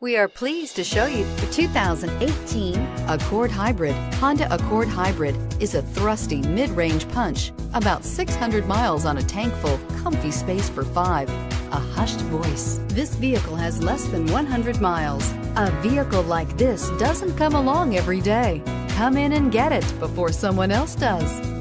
We are pleased to show you the 2018 Accord Hybrid. Honda Accord Hybrid is a thrusty mid-range punch, about 600 miles on a tank full, comfy space for 5, a hushed voice. This vehicle has less than 100 miles. A vehicle like this doesn't come along every day. Come in and get it before someone else does.